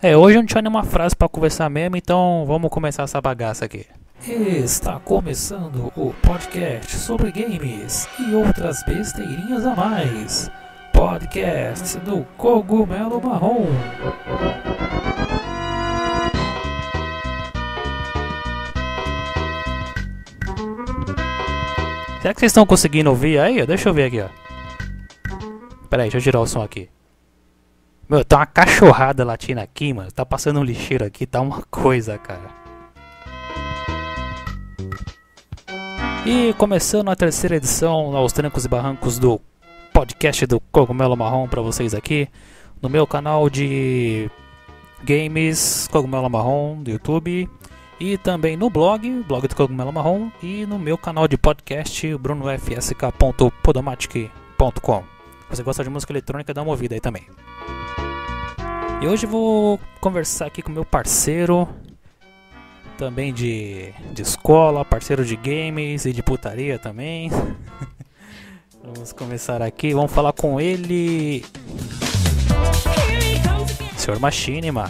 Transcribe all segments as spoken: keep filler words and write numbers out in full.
É, hoje eu não tinha nenhuma frase pra conversar mesmo, então vamos começar essa bagaça aqui. Está começando o podcast sobre games e outras besteirinhas a mais. Podcast do Cogumelo Marrom. Será que vocês estão conseguindo ouvir aí? Deixa eu ver aqui, ó. Pera aí, deixa eu tirar o som aqui. Meu, tá uma cachorrada latindo aqui, mano. Tá passando um lixeiro aqui, tá uma coisa, cara. E começando a terceira edição, aos trancos e barrancos do podcast do Cogumelo Marrom pra vocês aqui. No meu canal de games, Cogumelo Marrom, do YouTube. E também no blog, blog do Cogumelo Marrom. E no meu canal de podcast, bruno f s k ponto podomatic ponto com. Se você gosta de música eletrônica, dá uma ouvida aí também. E hoje eu vou conversar aqui com meu parceiro, também de, de escola, parceiro de games e de putaria também. Vamos começar aqui, vamos falar com ele, senhor Machinima,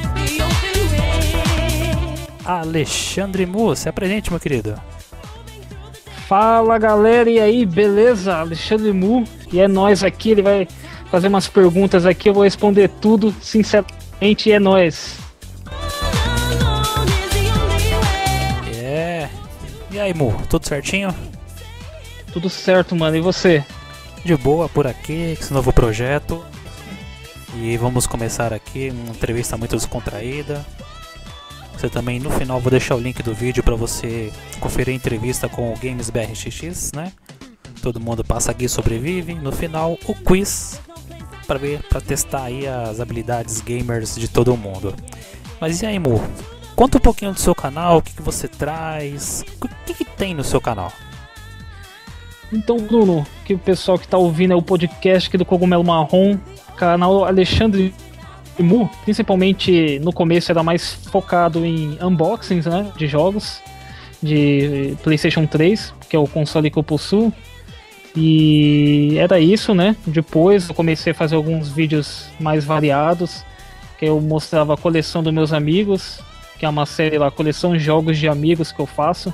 Alexandre Mu. Se apresente, meu querido. Fala galera, e aí, beleza? Alexandre Mu, e é nóis aqui, ele vai fazer umas perguntas aqui, eu vou responder tudo, sinceramente, e é nóis. É. E aí, Mu, tudo certinho? Tudo certo, mano, e você? De boa por aqui, com esse novo projeto. E vamos começar aqui uma entrevista muito descontraída. Você também, no final, vou deixar o link do vídeo para você conferir a entrevista com o Games B R X X, né? Todo mundo passa aqui e sobrevive. No final, o quiz para ver, para testar aí as habilidades gamers de todo mundo. Mas e aí, Mu? Conta um pouquinho do seu canal, o que, que você traz, o que, que tem no seu canal? Então, Bruno, que o pessoal que tá ouvindo é o podcast aqui do Cogumelo Marrom, canal Alexandre Mu, principalmente no começo era mais focado em unboxings, né, de jogos de PlayStation três, que é o console que eu possuo, e era isso, né. Depois eu comecei a fazer alguns vídeos mais variados, que eu mostrava a coleção dos meus amigos, que é uma série lá, coleção de jogos de amigos que eu faço,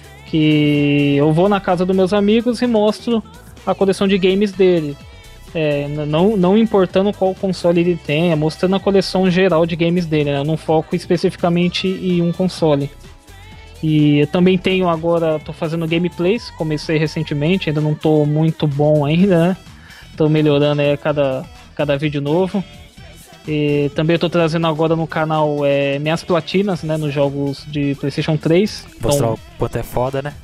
que eu vou na casa dos meus amigos e mostro a coleção de games dele. É, não, não importando qual console ele tem, mostrando a coleção geral de games dele, né? Eu não foco especificamente em um console. E eu também tenho agora, tô fazendo gameplays, comecei recentemente, ainda não tô muito bom ainda, né? Tô melhorando aí a cada, cada vídeo novo. E também eu tô trazendo agora no canal é, minhas platinas, né, nos jogos de PlayStation três. Mostrar então, o quanto é foda, né?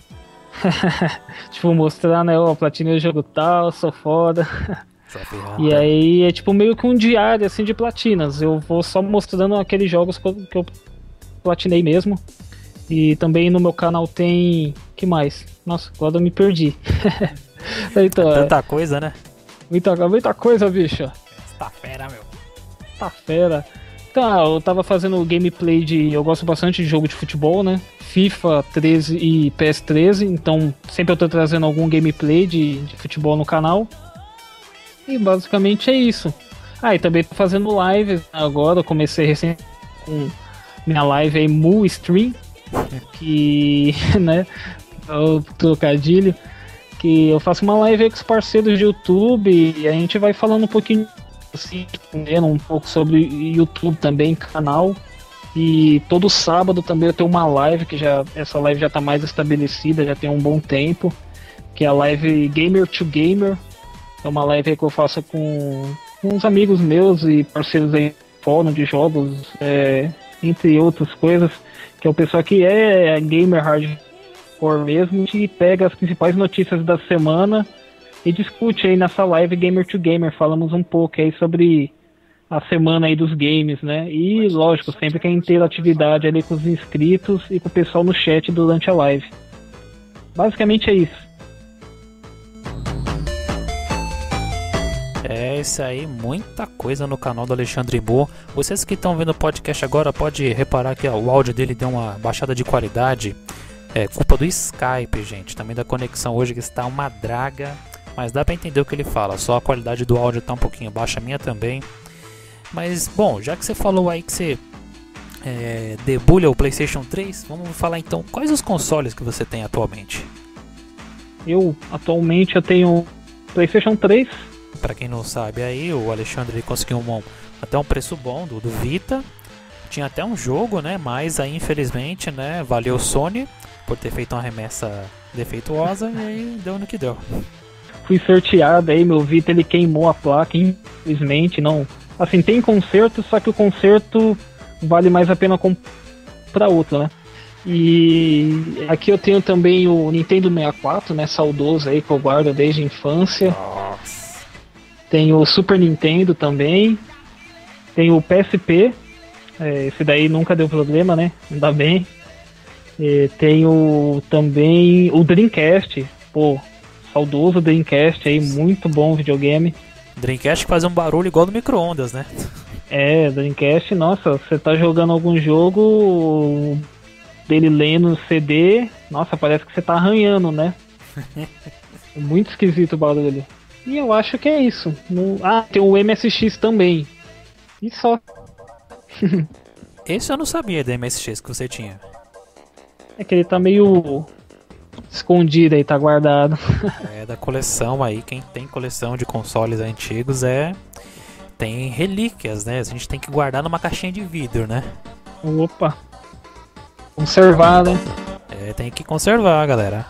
tipo, mostrar, né, ó, a platina do jogo tal, sou foda. E aí é tipo meio que um diário assim de platinas. Eu vou só mostrando aqueles jogos que eu, que eu platinei mesmo. E também no meu canal tem... que mais? Nossa, agora eu me perdi. Então, é tanta é... coisa, né? Muita, muita coisa, bicho. Tá fera, meu. Tá fera. Então, eu tava fazendo gameplay de... Eu gosto bastante de jogo de futebol, né? FIFA treze e P S treze. Então sempre eu tô trazendo algum gameplay de, de futebol no canal. E basicamente é isso. Ah, e também tô fazendo lives agora. Eu comecei recente com minha live aí, Mu Stream. Que, né? O trocadilho. Que eu faço uma live aí com os parceiros de YouTube. E a gente vai falando um pouquinho, assim, respondendo um pouco sobre YouTube também, canal. E todo sábado também eu tenho uma live, que já essa live já tá mais estabelecida, já tem um bom tempo. Que é a live Gamer to Gamer. É uma live que eu faço com, com uns amigos meus e parceiros aí, fórum de jogos, é, entre outras coisas, que é o pessoal que é gamer hardcore mesmo, que pega as principais notícias da semana e discute aí nessa live Gamer to Gamer. Falamos um pouco aí sobre a semana aí dos games, né? E lógico, sempre que a interatividade ali com os inscritos e com o pessoal no chat durante a live. Basicamente é isso. É isso aí, muita coisa no canal do Alexandre Mu. Vocês que estão vendo o podcast agora, pode reparar que ó, o áudio dele deu uma baixada de qualidade. É culpa do Skype, gente. Também da conexão hoje que está uma draga. Mas dá pra entender o que ele fala. Só a qualidade do áudio tá um pouquinho baixa, a minha também. Mas, bom, já que você falou aí que você é, debulha o PlayStation três, vamos falar então, quais os consoles que você tem atualmente? Eu, atualmente, eu tenho PlayStation três. Pra quem não sabe aí, o Alexandre ele conseguiu um, até um preço bom do, do Vita. Tinha até um jogo, né? Mas aí, infelizmente, né? Valeu Sony por ter feito uma remessa defeituosa e aí deu no que deu. Fui sorteado aí, meu Vita ele queimou a placa, infelizmente, não. Assim, tem conserto, só que o conserto vale mais a pena comprar outro, né? E aqui eu tenho também o Nintendo sessenta e quatro, né? Saudoso aí, que eu guardo desde a infância. Nossa. Tem o Super Nintendo também. Tem o P S P. É, esse daí nunca deu problema, né? Ainda bem. E tenho também o Dreamcast. Pô, saudoso Dreamcast aí, muito bom videogame. Dreamcast faz um barulho igual do micro-ondas, né? É, Dreamcast, nossa, você tá jogando algum jogo, dele lendo no C D, nossa, parece que você tá arranhando, né? É muito esquisito o barulho. E eu acho que é isso. No... Ah, tem o M S X também. E só. Esse eu não sabia da M S X que você tinha. É que ele tá meio escondido aí, tá guardado. É da coleção aí, quem tem coleção de consoles antigos é... tem relíquias, né? A gente tem que guardar numa caixinha de vidro, né? Opa. Conservar, né? É, tem que conservar, galera.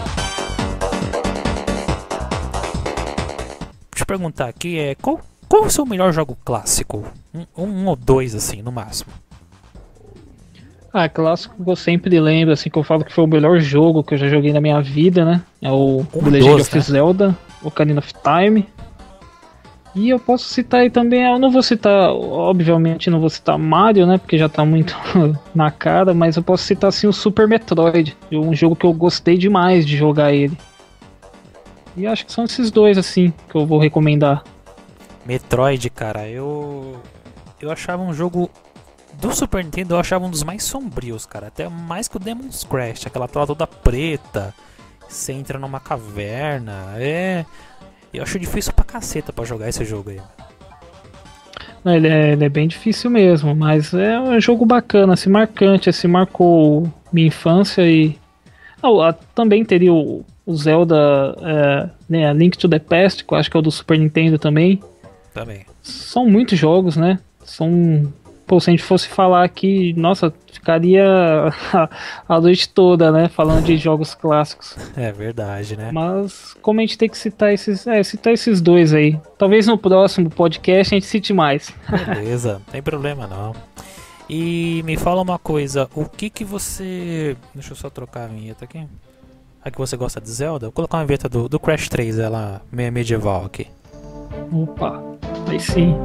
Deixa eu perguntar aqui, é, qual, qual é o seu melhor jogo clássico? Um, um ou dois, assim, no máximo. Ah, clássico que eu sempre lembro, assim, que eu falo que foi o melhor jogo que eu já joguei na minha vida, né? É o Um The Legend dos, of né? Zelda, Ocarina of Time. E eu posso citar aí também, eu não vou citar, obviamente não vou citar Mario, né? Porque já tá muito na cara, mas eu posso citar assim o Super Metroid, um jogo que eu gostei demais de jogar ele. E acho que são esses dois, assim, que eu vou recomendar. Metroid, cara, eu... eu achava um jogo... do Super Nintendo eu achava um dos mais sombrios, cara. Até mais que o Demon's Crash, aquela tela toda preta. Você entra numa caverna. É... eu acho difícil pra caceta pra jogar esse jogo aí. Não, ele, é, ele é bem difícil mesmo, mas é um jogo bacana, assim, marcante, assim, marcou minha infância e... Ah, ah, também teria o, o Zelda, é, né, a Link to the Past, que eu acho que é o do Super Nintendo também. Também. São muitos jogos, né? São... Pô, se a gente fosse falar aqui, nossa, ficaria a, a noite toda, né? Falando de jogos clássicos. É verdade, né? Mas como a gente tem que citar esses, é, citar esses dois aí. Talvez no próximo podcast a gente cite mais. Beleza, não tem problema não. E me fala uma coisa, o que que você... deixa eu só trocar a vinheta aqui. A que você gosta de Zelda? Vou colocar uma vinheta do, do Crash três, ela meio medieval aqui. Opa, aí sim.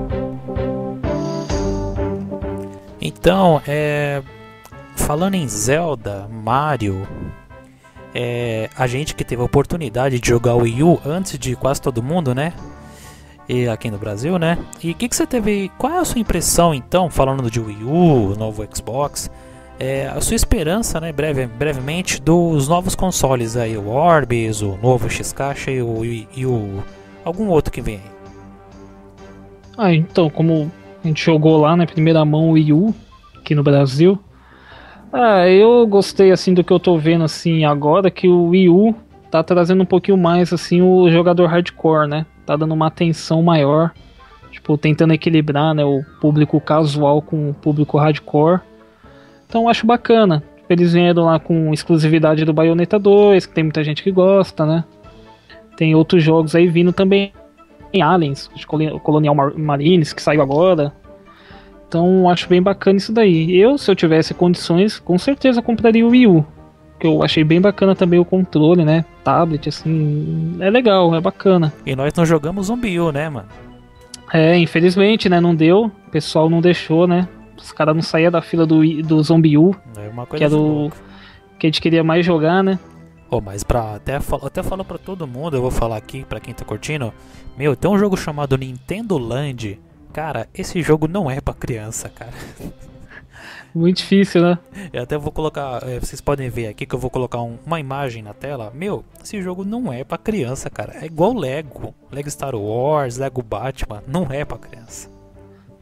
Então, é... falando em Zelda, Mario... É... a gente que teve a oportunidade de jogar o Wii U antes de quase todo mundo, né? E aqui no Brasil, né? E o que, que você teve... qual é a sua impressão, então, falando de Wii U, novo Xbox... É, a sua esperança, né, breve, brevemente, dos novos consoles aí, o Orbis, o novo X-Caixa e o, e, e o... algum outro que vem aí. Ah, então, como a gente jogou lá na primeira mão o Wii U, aqui no Brasil. Ah, eu gostei, assim, do que eu tô vendo, assim, agora, que o Wii U tá trazendo um pouquinho mais, assim, o jogador hardcore, né? Tá dando uma atenção maior, tipo, tentando equilibrar, né, o público casual com o público hardcore. Então eu acho bacana. Eles vieram lá com exclusividade do Bayonetta dois, que tem muita gente que gosta, né? Tem outros jogos aí vindo também. Tem Aliens, Colonial Marines, que saiu agora. Então acho bem bacana isso daí. Eu, se eu tivesse condições, com certeza compraria o Wii U. Que eu achei bem bacana também o controle, né? Tablet, assim. É legal, é bacana. E nós não jogamos Zombie U, né, mano? É, infelizmente, né? Não deu. O pessoal não deixou, né? Os caras não saíam da fila do, do Zombie U, É uma coisa que era o que a gente queria mais jogar, né? Oh, mas pra, até, até falar pra todo mundo, eu vou falar aqui pra quem tá curtindo. Meu, tem um jogo chamado Nintendo Land. Cara, esse jogo não é pra criança, cara. Muito difícil, né? Eu até vou colocar, é, vocês podem ver aqui que eu vou colocar um, uma imagem na tela. Meu, esse jogo não é pra criança, cara. É igual Lego. Lego Star Wars, Lego Batman. Não é pra criança.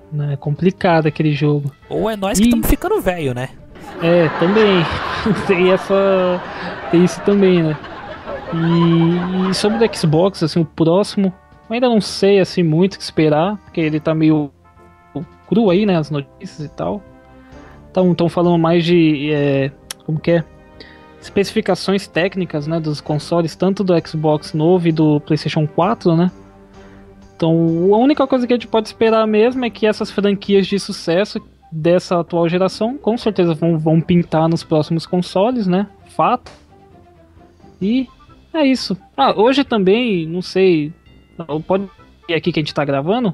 Né? É complicado aquele jogo. Ou é nós E- que estamos ficando velho, né? É, também. Tem essa. Tem isso também, né? E, e sobre o Xbox, assim, o próximo, eu ainda não sei assim muito o que esperar, porque ele tá meio cru aí, né? As notícias e tal. Então, estão falando mais de. É, como que é? Especificações técnicas, né? Dos consoles, tanto do Xbox novo e do PlayStation quatro, né? Então, a única coisa que a gente pode esperar mesmo é que essas franquias de sucesso dessa atual geração, com certeza vão, vão pintar nos próximos consoles, né? Fato. E é isso. Ah, hoje também, não sei. Pode ir aqui que a gente tá gravando?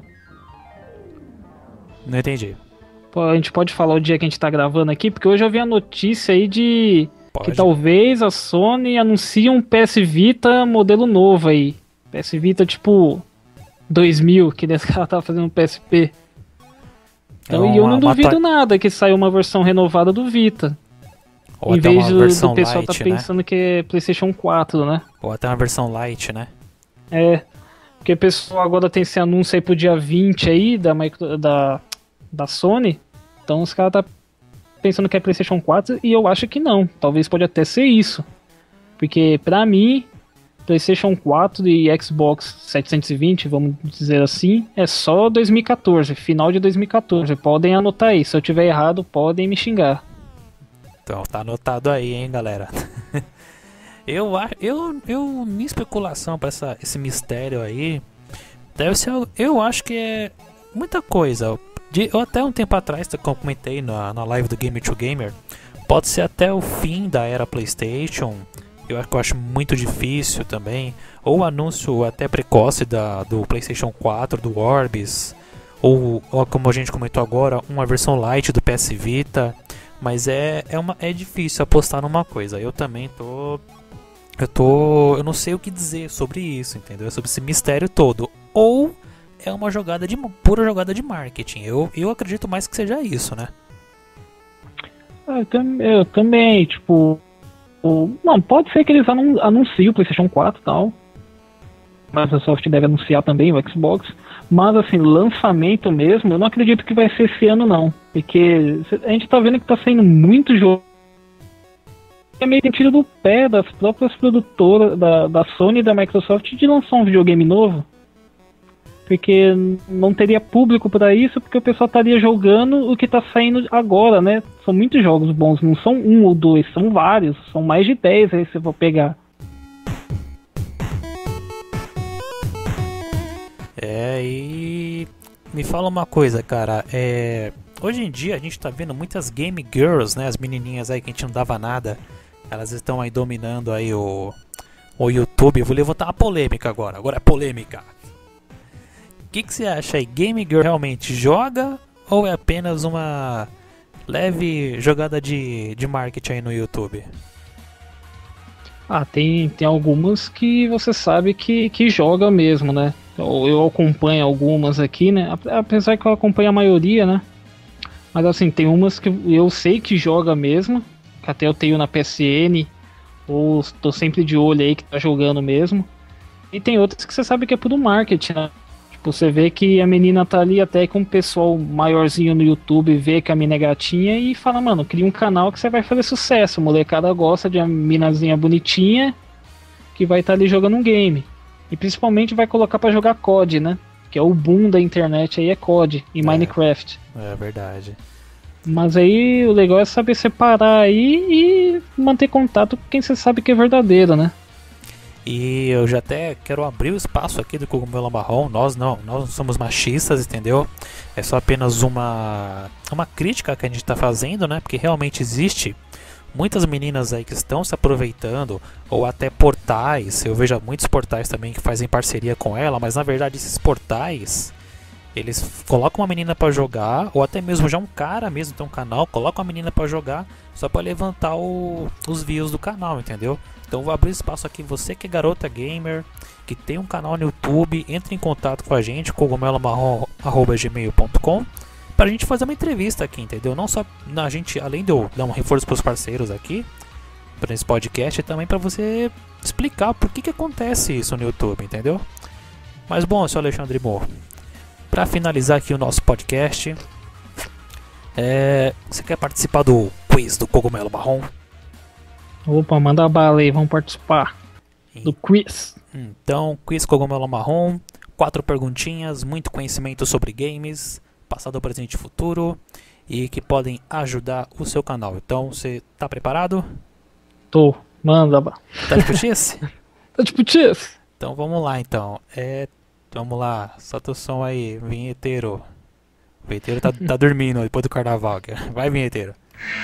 Não entendi. Pô, a gente pode falar o dia que a gente tá gravando aqui, porque hoje eu vi a notícia aí de Pode. que talvez a Sony anuncie um P S Vita modelo novo aí. P S Vita tipo dois mil, que esse cara tava fazendo um P S P. Então, É e eu uma- não uma duvido to- nada que saia uma versão renovada do Vita. Ou em até vez uma do, versão do pessoal light, tá né? pensando que é PlayStation quatro, né? Ou até uma versão light, né? É, porque o pessoal agora tem esse anúncio aí pro dia vinte aí da, micro- da, da Sony. Então os caras tá pensando que é PlayStation quatro e eu acho que não. Talvez pode até ser isso. Porque pra mim, PlayStation quatro e Xbox setecentos e vinte, vamos dizer assim, é só dois mil e quatorze, final de dois mil e quatorze. Podem anotar aí. Se eu tiver errado, podem me xingar. Então tá anotado aí, hein, galera. eu acho, eu, eu minha especulação para essa esse mistério aí deve ser, algo- eu acho que é muita coisa. De, eu até um tempo atrás que eu comentei na, na live do Game to Gamer, pode ser até o fim da era PlayStation. Eu acho que eu acho muito difícil também. Ou o anúncio até precoce da, do PlayStation quatro, do Orbis. Ou, ou como a gente comentou agora, uma versão light do P S Vita. Mas é, é, uma, é difícil apostar numa coisa. Eu também tô. Eu tô. Eu não sei o que dizer sobre isso, entendeu? Sobre esse mistério todo. Ou é uma jogada de. Pura jogada de marketing. Eu, eu acredito mais que seja isso, né? Ah, Eu, tam- eu também, tipo. O, não, pode ser que eles anun- anunciem o PlayStation quatro e tal. A Microsoft deve anunciar também o Xbox. Mas assim, lançamento mesmo, eu não acredito que vai ser esse ano não. Porque cê- a gente tá vendo que tá saindo muito jogo. É meio que tiro do pé das próprias produtoras da, da Sony e da Microsoft de lançar um videogame novo. Porque não teria público pra isso, porque o pessoal estaria jogando o que tá saindo agora, né? São muitos jogos bons, não são um ou dois, são vários, são mais de dez aí se eu for pegar. É, e me fala uma coisa, cara. É, hoje em dia a gente tá vendo muitas game girls, né? As menininhas aí que a gente não dava nada. Elas estão aí dominando aí o, o YouTube. Eu vou levantar uma polêmica agora. Agora é polêmica. O que, que você acha aí? Game girl realmente joga ou é apenas uma leve jogada de, de marketing aí no YouTube? Ah, tem, tem algumas que você sabe que, que joga mesmo, né? Eu, eu acompanho algumas aqui, né? Ape- Apesar que eu acompanho a maioria, né? Mas assim, tem umas que eu sei que joga mesmo, que até eu tenho na P S N, ou tô sempre de olho aí que tá jogando mesmo. E tem outras que você sabe que é puro marketing, né? Tipo, você vê que a menina tá ali até com o pessoal maiorzinho no YouTube, vê que a mina é gatinha e fala, mano, cria um canal que você vai fazer sucesso. A molecada gosta de uma minazinha bonitinha que vai estar ali jogando um game. E principalmente vai colocar pra jogar C O D, né? Que é o boom da internet aí, é C O D e É. Minecraft. É verdade. Mas aí o legal é saber separar aí e manter contato com quem você sabe que é verdadeiro, né? E eu já até quero abrir o espaço aqui do Cogumelo Marrom. Nós não, nós não somos machistas, entendeu? É só apenas uma, uma crítica que a gente está fazendo, né? Porque realmente existe muitas meninas aí que estão se aproveitando, ou até portais. Eu vejo muitos portais também que fazem parceria com ela, mas na verdade esses portais, eles colocam uma menina pra jogar, ou até mesmo já um cara mesmo tem um canal, coloca uma menina pra jogar só pra levantar o- os views do canal, entendeu? Então eu vou abrir espaço aqui, você que é garota gamer, que tem um canal no YouTube, entre em contato com a gente, cogumelomarrom arroba gmail ponto com, pra gente fazer uma entrevista aqui, entendeu? Não só a gente, além de eu dar um reforço pros parceiros aqui, para esse podcast, também pra você explicar por que que acontece isso no YouTube, entendeu? Mas bom, senhor Alexandre Moore, para finalizar aqui o nosso podcast, é, você quer participar do quiz do Cogumelo Marrom? Opa, manda bala aí, vamos participar do quiz. Então, quiz Cogumelo Marrom, quatro perguntinhas, muito conhecimento sobre games, passado, presente e futuro, e que podem ajudar o seu canal. Então, você tá preparado? Tô, manda bala. Tá de putice? Tá de putice? Então vamos lá então. É, vamos lá, solta o som aí, vinheteiro. O vinheteiro tá, tá dormindo depois do carnaval. Vai, vinheteiro.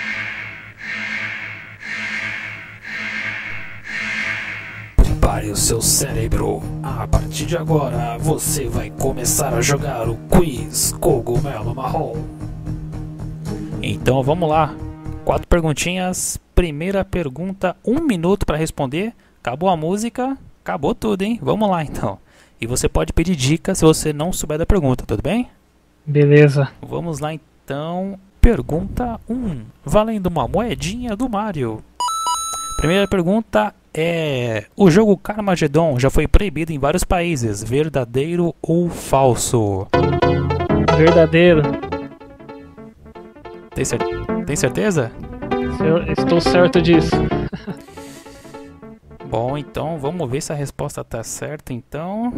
Prepare o seu cérebro. A partir de agora você vai começar a jogar o quiz Cogumelo Marrom. Então vamos lá. Quatro perguntinhas. Primeira pergunta, um minuto para responder. Acabou a música, acabou tudo, hein? Vamos lá então. E você pode pedir dicas se você não souber da pergunta, tudo bem? Beleza. Vamos lá então. Pergunta um. Valendo uma moedinha do Mario. Primeira pergunta é: o jogo Carmageddon já foi proibido em vários países. Verdadeiro ou falso? Verdadeiro. Tem, cer Tem certeza? Eu estou certo disso. Bom, então vamos ver se a resposta tá certa, então.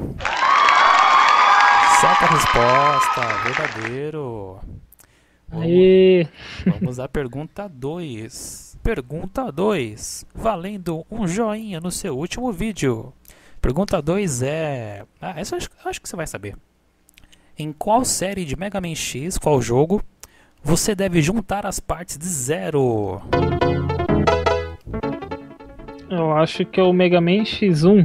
Certa resposta, verdadeiro. Aí. Vamos, vamos à pergunta dois. Pergunta dois. Valendo um joinha no seu último vídeo. Pergunta dois é... Ah, essa eu acho, eu acho que você vai saber. Em qual série de Mega Man X, qual jogo, você deve juntar as partes de zero? Eu acho que é o Mega Man X um.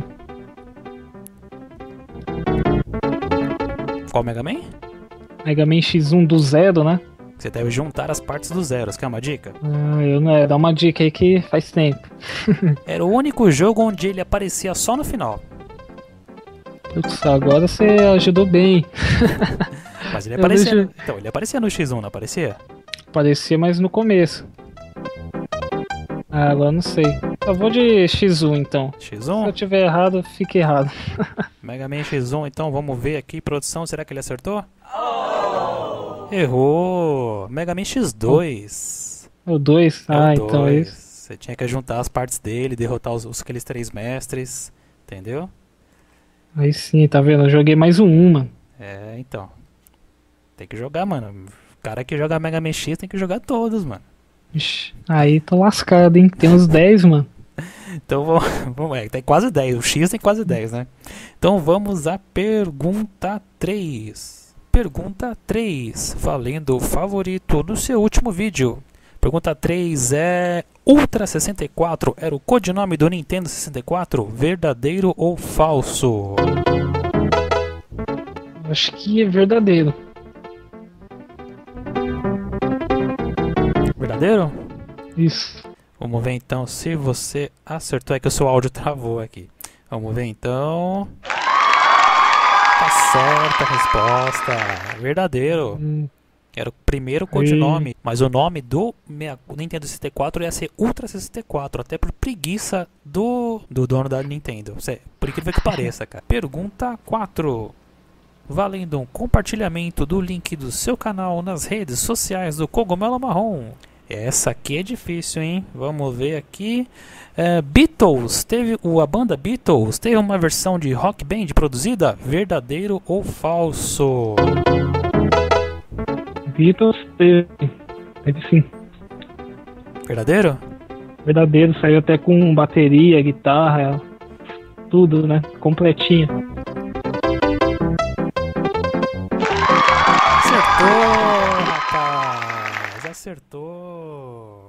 Qual Mega Man? Mega Man X um do zero, né? Você deve juntar as partes do zero. Você quer uma dica? Ah, eu não é. Dá uma dica aí que faz tempo. Era o único jogo onde ele aparecia só no final. Putz, agora você ajudou bem. Mas ele aparecia. deixo... Então, ele aparecia no X um, não aparecia? Aparecia, mas no começo. Ah, agora não sei. Eu vou de X um então. X um? Se eu tiver errado, fique errado. Mega Man X um, então vamos ver aqui, produção, será que ele acertou? Oh! Errou! Mega Man X dois. O dois? É Ah, o então é dois. isso. Você tinha que juntar as partes dele, derrotar os, os aqueles três mestres, entendeu? Aí sim, tá vendo? Eu joguei mais um, um, mano. É, então. Tem que jogar, mano. O cara que joga Mega Man X tem que jogar todos, mano. Ixi, aí tô lascado, hein? Tem uns dez, mano. Então vamos, vamos é, tem quase dez. O X tem quase dez, né? Então vamos à pergunta três. Pergunta três. Valendo o favorito do seu último vídeo. Pergunta três é: Ultra sessenta e quatro era o codinome do Nintendo sessenta e quatro? Verdadeiro ou falso? Acho que é verdadeiro. Verdadeiro? Isso. Vamos ver então se você acertou. É que o seu áudio travou aqui. Vamos ver então. Tá certa a resposta. Verdadeiro. Hum. Era o primeiro codinome. Mas o nome do Nintendo sessenta e quatro ia ser Ultra sessenta e quatro. Até por preguiça do, do dono da Nintendo. Por incrível que pareça, cara. Pergunta quatro. Valendo um compartilhamento do link do seu canal nas redes sociais do Cogumelo Marrom. Essa aqui é difícil, hein? Vamos ver aqui. É, Beatles, teve a banda Beatles teve uma versão de Rock Band produzida? Verdadeiro ou falso? Beatles teve. Teve sim. Verdadeiro? Verdadeiro, saiu até com bateria, guitarra, tudo, né? Completinho. Acertou, rapaz! Acertou!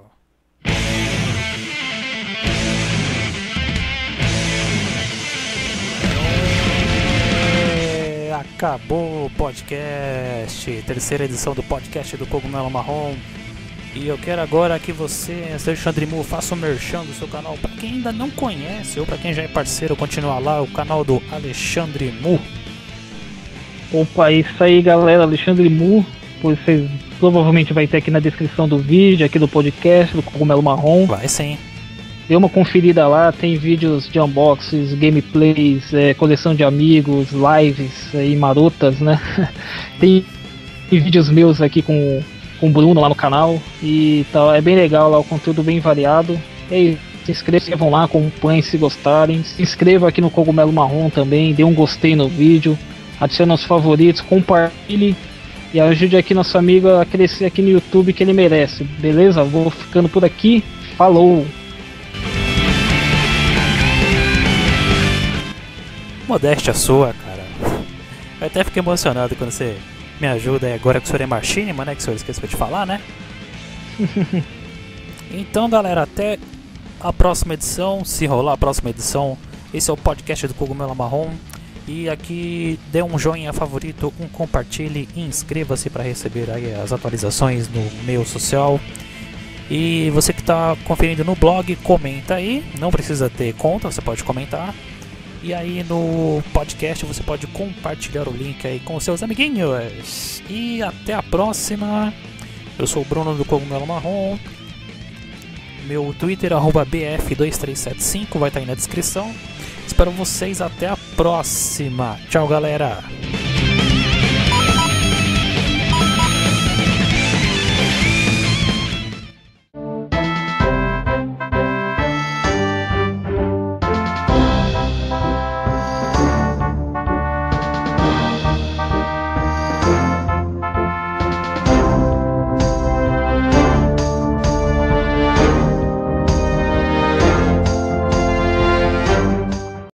É, acabou o podcast, terceira edição do podcast do Cogumelo Marrom. E eu quero agora que você, Alexandre Mu, faça o merchan do seu canal. Para quem ainda não conhece ou para quem já é parceiro, continua lá, o canal do Alexandre Mu. Opa, isso aí, galera, Alexandre Mu, vocês provavelmente vai ter aqui na descrição do vídeo, aqui do podcast, do Cogumelo Marrom. Vai sim. dê uma conferida lá, tem vídeos de unboxings, gameplays, é, coleção de amigos, lives aí marotas, né? Tem, tem vídeos meus aqui com, com o Bruno lá no canal e tal, é bem legal lá, o conteúdo bem variado. E aí, se inscrevam lá, acompanhem se gostarem, se inscreva aqui no Cogumelo Marrom também, dê um gostei no vídeo, adicione aos favoritos, compartilhe e ajude aqui nosso amigo a crescer aqui no YouTube que ele merece, beleza? Vou ficando por aqui, falou! Modéstia sua, cara. Eu até fiquei emocionado quando você me ajuda agora que o senhor é Machinima, né? Que o senhor esqueceu de falar, né? Então, galera, até a próxima edição. Se rolar a próxima edição, esse é o podcast do Cogumelo Marrom. E aqui dê um joinha favorito, um compartilhe e inscreva-se para receber aí as atualizações no meio social. E você que está conferindo no blog, comenta aí. Não precisa ter conta, você pode comentar. E aí no podcast você pode compartilhar o link aí com seus amiguinhos. E até a próxima. Eu sou o Bruno do Cogumelo Marrom. Meu Twitter, arroba B F dois três sete cinco, vai estar aí na descrição. Espero vocês até a próxima. Tchau, galera.